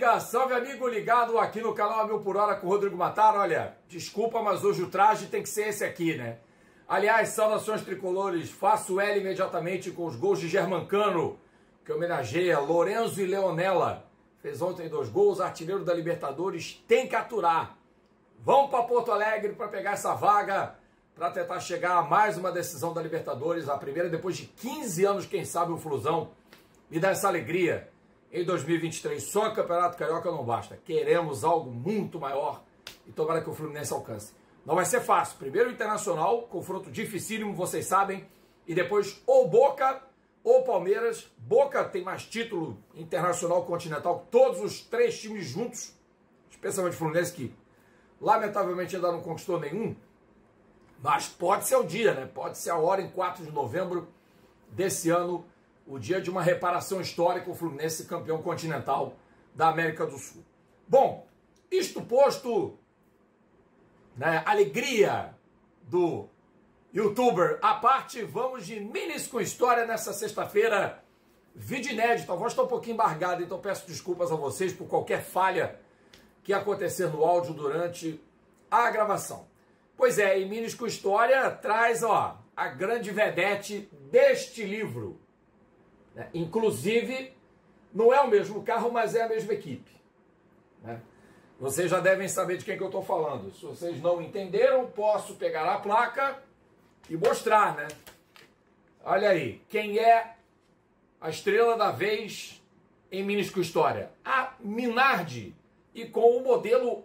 amiga, salve amigo ligado aqui no canal A Mil por Hora com o Rodrigo Mataro. Olha, desculpa, mas hoje o traje tem que ser esse aqui, né? Aliás, saudações tricolores, faço L imediatamente com os gols de Germancano, que homenageia Lorenzo e Leonela. Fez ontem 2 gols, artilheiro da Libertadores, tem que aturar. Vamos para Porto Alegre para pegar essa vaga, para tentar chegar a mais uma decisão da Libertadores, a primeira depois de 15 anos, quem sabe o Flusão me dá essa alegria. Em 2023, só Campeonato Carioca não basta. Queremos algo muito maior e tomara que o Fluminense alcance. Não vai ser fácil. Primeiro o Internacional, confronto dificílimo, vocês sabem. E depois ou Boca ou Palmeiras. Boca tem mais título internacional continental que todos os 3 times juntos. Especialmente o Fluminense, que lamentavelmente ainda não conquistou nenhum. Mas pode ser o dia, né? Pode ser a hora em 4 de novembro desse ano. O dia de uma reparação histórica, o Fluminense campeão continental da América do Sul. Bom, isto posto, né, alegria do youtuber à parte, vamos de Minis com História nessa sexta-feira. Vídeo inédito, a voz está um pouquinho embargada, então peço desculpas a vocês por qualquer falha que acontecer no áudio durante a gravação. Pois é, e Minis com História traz, ó, a grande vedete deste livro. Inclusive, não é o mesmo carro, mas é a mesma equipe. Né? Vocês já devem saber de quem que eu estou falando. Se vocês não entenderam, posso pegar a placa e mostrar, né? Olha aí, quem é a estrela da vez em Minis com História? A Minardi, e com o modelo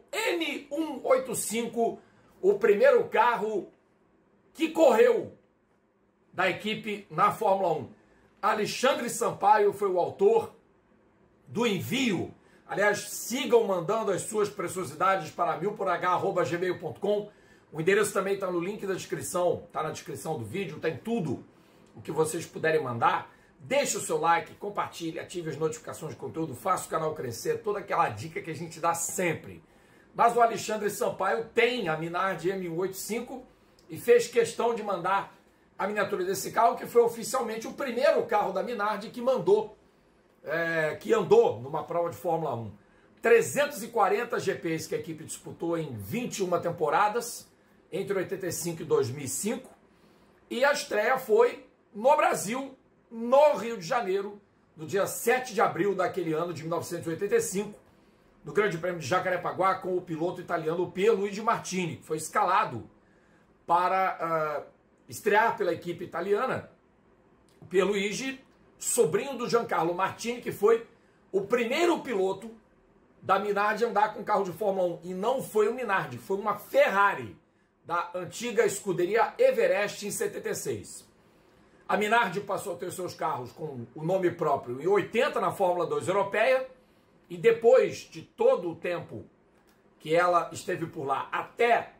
M185, o primeiro carro que correu da equipe na Fórmula 1. Alexandre Sampaio foi o autor do envio. Aliás, sigam mandando as suas preciosidades para milporh@gmail.com. O endereço também está no link da descrição, está na descrição do vídeo, tem tudo o que vocês puderem mandar. Deixe o seu like, compartilhe, ative as notificações de conteúdo, faça o canal crescer, toda aquela dica que a gente dá sempre. Mas o Alexandre Sampaio tem a Minardi M185 e fez questão de mandar a miniatura desse carro, que foi oficialmente o primeiro carro da Minardi que que andou numa prova de Fórmula 1. 340 GPs que a equipe disputou em 21 temporadas, entre 85 e 2005. E a estreia foi no Brasil, no Rio de Janeiro, no dia 7 de abril daquele ano de 1985, no Grande Prêmio de Jacarepaguá, com o piloto italiano Pierluigi Martini, que foi escalado para estrear pela equipe italiana. O Pierluigi, sobrinho do Giancarlo Martini, que foi o primeiro piloto da Minardi a andar com carro de Fórmula 1. E não foi o Minardi, foi uma Ferrari da antiga escuderia Everest em 76. A Minardi passou a ter seus carros com o nome próprio em 80 na Fórmula 2 europeia. E depois de todo o tempo que ela esteve por lá, até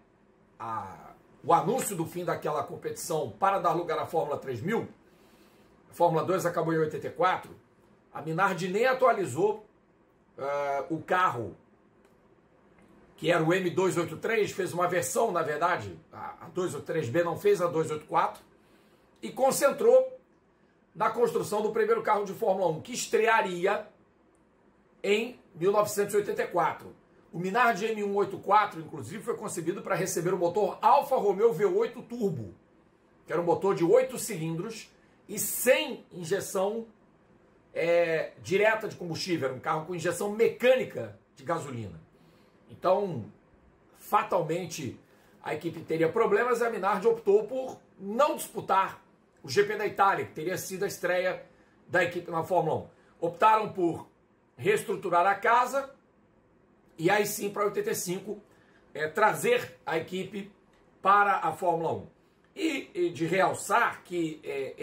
o anúncio do fim daquela competição para dar lugar à Fórmula 3000, a Fórmula 2 acabou em 84, a Minardi nem atualizou o carro, que era o M283, fez uma versão, na verdade, a 283B não fez a 284, e concentrou na construção do primeiro carro de Fórmula 1, que estrearia em 1984. O Minardi M184, inclusive, foi concebido para receber o motor Alfa Romeo V8 Turbo, que era um motor de 8 cilindros e sem injeção direta de combustível. Era um carro com injeção mecânica de gasolina. Então, fatalmente, a equipe teria problemas e a Minardi optou por não disputar o GP da Itália, que teria sido a estreia da equipe na Fórmula 1. Optaram por reestruturar a casa e aí sim, para 85, trazer a equipe para a Fórmula 1. E de realçar que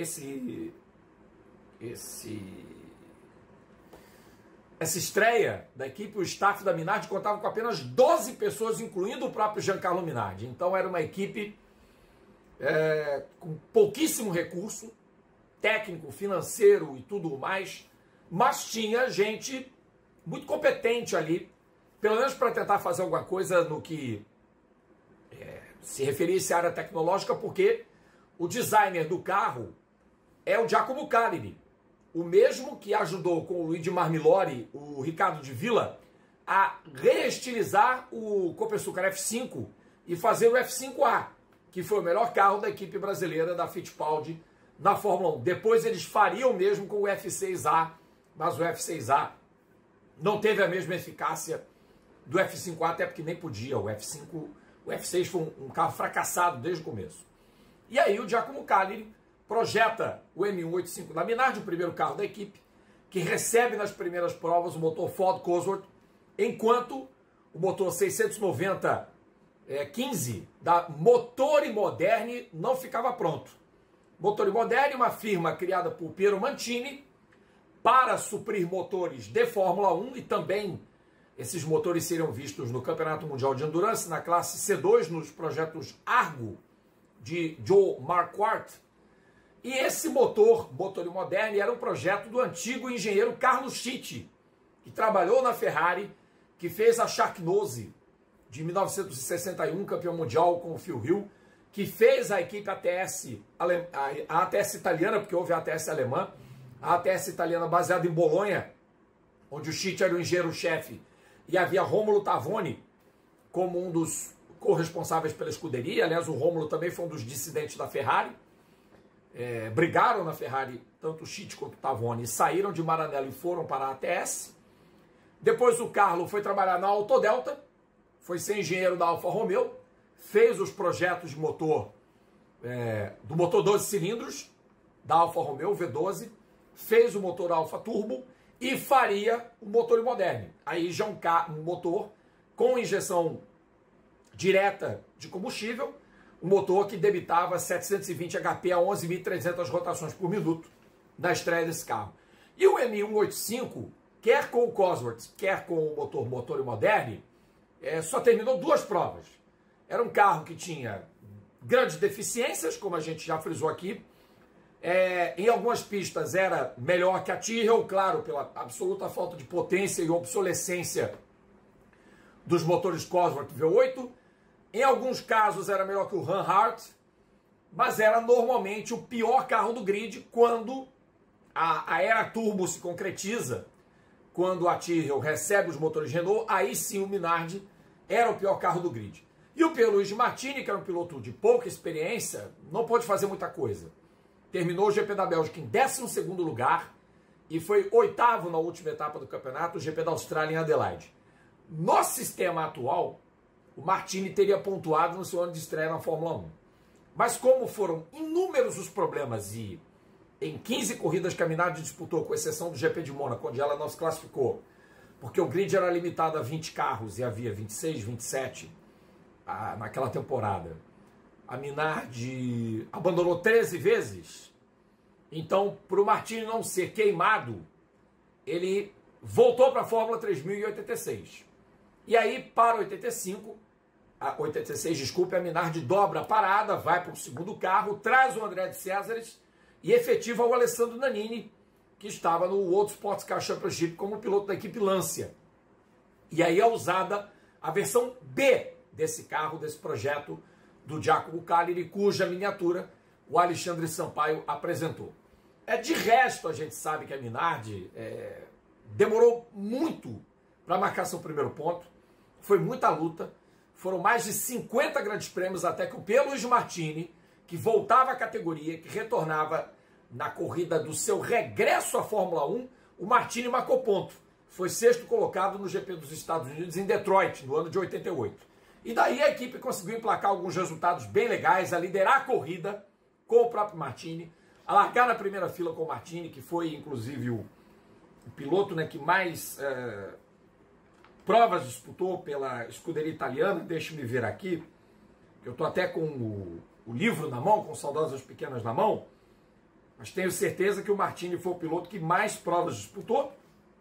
essa estreia da equipe, o staff da Minardi contava com apenas 12 pessoas, incluindo o próprio Giancarlo Minardi. Então era uma equipe com pouquíssimo recurso técnico, financeiro e tudo mais, mas tinha gente muito competente ali, pelo menos para tentar fazer alguma coisa no que se referisse à área tecnológica, porque o designer do carro é o Giacomo Carini, o mesmo que ajudou com o Luigi Marmilori, o Ricardo de Villa, a reestilizar o Copersucar F5 e fazer o F5A, que foi o melhor carro da equipe brasileira da Fittipaldi na Fórmula 1. Depois eles fariam mesmo com o F6A, mas o F6A não teve a mesma eficácia do F5A, até porque nem podia. O F6 foi um carro fracassado desde o começo. E aí o Giacomo Cagliari projeta o M185 da Minardi, o primeiro carro da equipe, que recebe nas primeiras provas o motor Ford Cosworth, enquanto o motor 690 15 da Motori Moderne não ficava pronto. Motori Moderne, uma firma criada por Piero Mantini para suprir motores de Fórmula 1, e também esses motores seriam vistos no Campeonato Mundial de Endurance, na classe C2, nos projetos Argo, de Joe Marquardt. E esse motor, Motori Moderne, era um projeto do antigo engenheiro Carlo Schitti, que trabalhou na Ferrari, que fez a Sharknose de 1961, campeão mundial com o Phil Hill, que fez a equipe ATS, a ATS italiana, porque houve a ATS alemã, a ATS italiana baseada em Bolonha, onde o Schitti era o engenheiro-chefe, e havia Rômulo Tavoni como um dos corresponsáveis pela escuderia. Aliás, o Rômulo também foi um dos dissidentes da Ferrari. Brigaram na Ferrari, tanto o Schitti quanto o Tavoni, saíram de Maranello e foram para a ATS. Depois o Carlo foi trabalhar na Autodelta, foi ser engenheiro da Alfa Romeo, fez os projetos de motor, do motor 12 cilindros da Alfa Romeo, V12, fez o motor Alfa Turbo e faria o motor Moderne. Aí já um motor com injeção direta de combustível, um motor que debitava 720 HP a 11.300 rotações por minuto na estreia desse carro. E o M185, quer com o Cosworth, quer com o motor Moderne, só terminou 2 provas. Era um carro que tinha grandes deficiências, como a gente já frisou aqui. Em algumas pistas era melhor que a Tyrrell, claro, pela absoluta falta de potência e obsolescência dos motores Cosworth V8. Em alguns casos era melhor que o Rinehart, mas era normalmente o pior carro do grid quando a era turbo se concretiza, quando a Tyrrell recebe os motores Renault. Aí sim o Minardi era o pior carro do grid. E o Pierluigi Martini, que era um piloto de pouca experiência, não pôde fazer muita coisa. Terminou o GP da Bélgica em 12º lugar e foi 8º na última etapa do campeonato, o GP da Austrália em Adelaide. No sistema atual, o Martini teria pontuado no seu ano de estreia na Fórmula 1. Mas como foram inúmeros os problemas e em 15 corridas que a Minardi disputou, com exceção do GP de Mônaco, onde ela não se classificou, porque o grid era limitado a 20 carros e havia 26, 27 naquela temporada, a Minardi abandonou 13 vezes. Então, para o Martini não ser queimado, ele voltou para a Fórmula 3086. E aí, para 86, a Minardi dobra a parada, vai para o segundo carro, traz o André de Césares e efetiva o Alessandro Nannini, que estava no World Sports Car Championship como piloto da equipe Lancia. E aí é usada a versão B desse carro, desse projeto do Giacomo Cagliari, cuja miniatura o Alexandre Sampaio apresentou. De resto, a gente sabe que a Minardi demorou muito para marcar seu primeiro ponto, foi muita luta, foram mais de 50 grandes prêmios até que o Pierluigi Martini, que voltava à categoria, que retornava na corrida do seu regresso à Fórmula 1, o Martini marcou ponto. Foi 6º colocado no GP dos Estados Unidos em Detroit, no ano de 88. E daí a equipe conseguiu emplacar alguns resultados bem legais, a liderar a corrida com o próprio Martini, a largar na primeira fila com o Martini, que foi inclusive o piloto, que mais provas disputou pela escuderia italiana. Deixa-me ver aqui, eu estou até com o livro na mão, com Saudosas Pequenas na mão, mas tenho certeza que o Martini foi o piloto que mais provas disputou,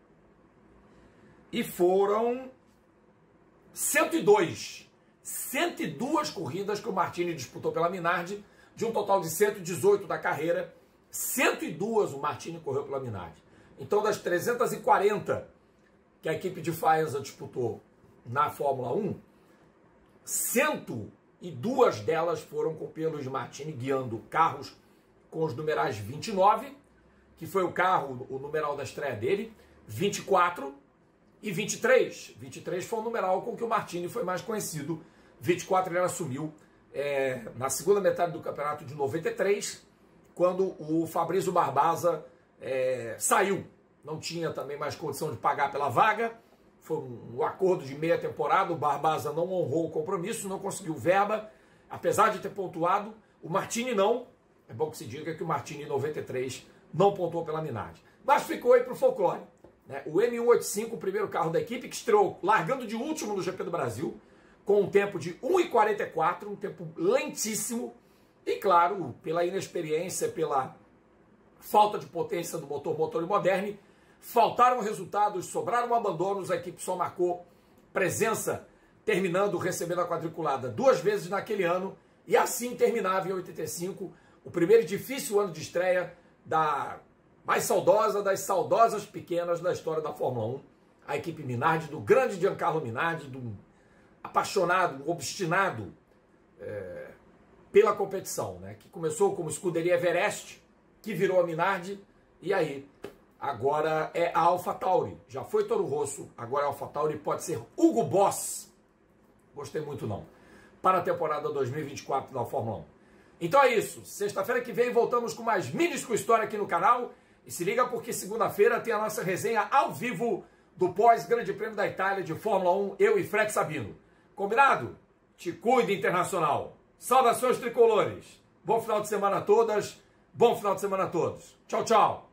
e foram 102 corridas que o Martini disputou pela Minardi, de um total de 118 da carreira, 102 o Martini correu pela Minardi. Então, das 340 que a equipe de Faenza disputou na Fórmula 1, 102 delas foram com o Pierluigi Martini guiando carros com os numerais 29, que foi o numeral da estreia dele, 24, E 23 foi o numeral com que o Martini foi mais conhecido. 24 ele assumiu na segunda metade do campeonato de 93, quando o Fabrício Barbosa saiu. Não tinha também mais condição de pagar pela vaga. Foi um acordo de meia temporada. O Barbosa não honrou o compromisso, não conseguiu verba. Apesar de ter pontuado, o Martini não. É bom que se diga que o Martini em 93 não pontuou pela Minardi. Mas ficou aí para o folclore. O M185, o primeiro carro da equipe, que estreou largando de último no GP do Brasil, com um tempo de 1,44, um tempo lentíssimo. E claro, pela inexperiência, pela falta de potência do motor Moderne, faltaram resultados, sobraram abandonos, a equipe só marcou presença, terminando, recebendo a quadriculada 2 vezes naquele ano, e assim terminava em 85, o primeiro e difícil ano de estreia da mais saudosa das saudosas pequenas da história da Fórmula 1, a equipe Minardi, do grande Giancarlo Minardi, do apaixonado, obstinado pela competição, que começou como escuderia Everest, que virou a Minardi, e aí agora é a AlphaTauri. Já foi Toro Rosso, agora a AlphaTauri pode ser Hugo Boss. Gostei muito não. Para a temporada 2024 da Fórmula 1. Então é isso. Sexta-feira que vem voltamos com mais Minis com História aqui no canal. E se liga porque segunda-feira tem a nossa resenha ao vivo do pós-Grande Prêmio da Itália de Fórmula 1, eu e Fred Sabino. Combinado? Te cuide, Internacional. Saudações tricolores. Bom final de semana a todas. Bom final de semana a todos. Tchau, tchau.